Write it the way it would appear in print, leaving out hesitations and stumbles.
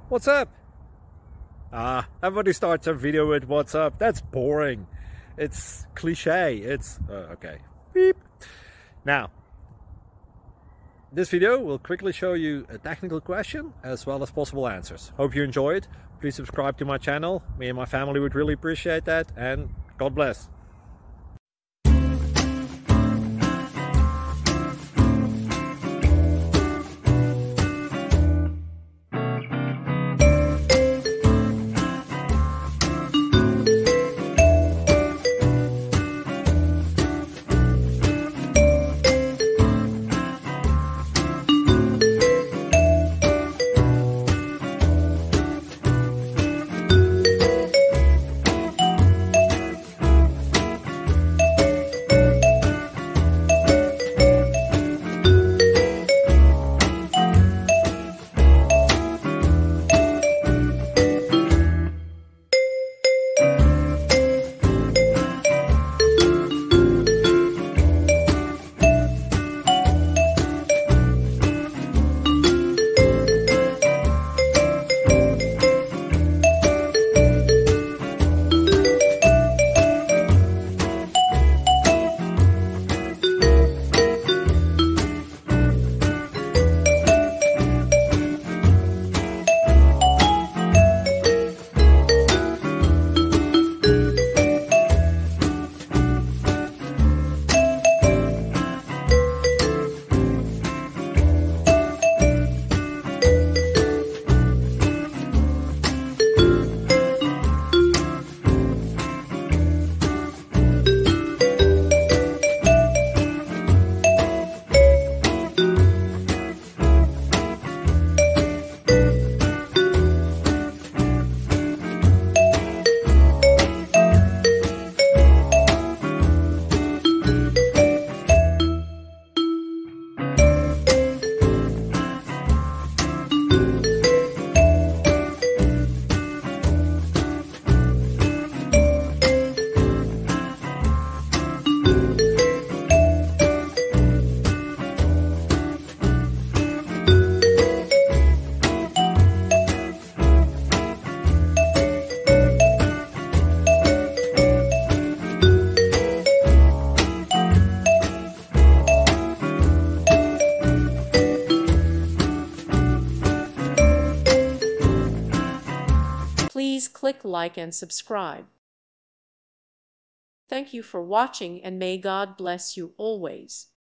What's up? Everybody starts a video with what's up. That's boring. It's cliche. It's okay. Beep. Now, this video will quickly show you a technical question as well as possible answers. Hope you enjoy it. Please subscribe to my channel. Me and my family would really appreciate that, and God bless. Please click like and subscribe. Thank you for watching, and may God bless you always.